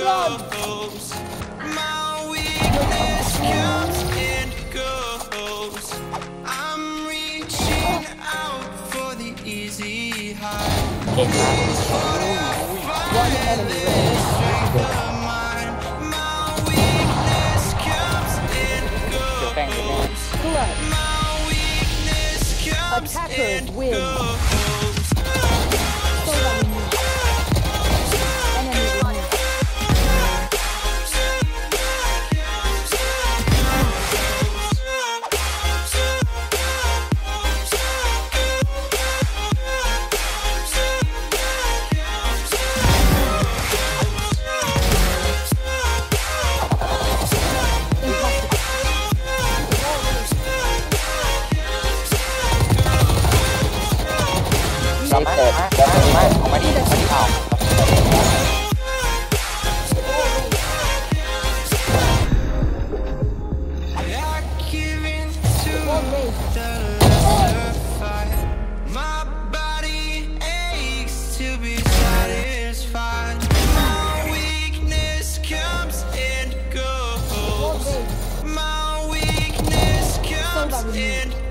goes. My weakness comes and goes. I'm reaching out for the easy high. เก่งมาก One enemy remaining. My weakness comes and เดี๋ยวแป้งเลยแม่ goes. Blood. My weakness comes Attackers and win. goes. Soda removed. Enemy removed. Impossible. กลับมาแล้วมาออกมาดิเอา I give in to One way. the lesser fight. My body aches to be satisfied. My weakness comes and One goes. way. My weakness comes Soda removed. and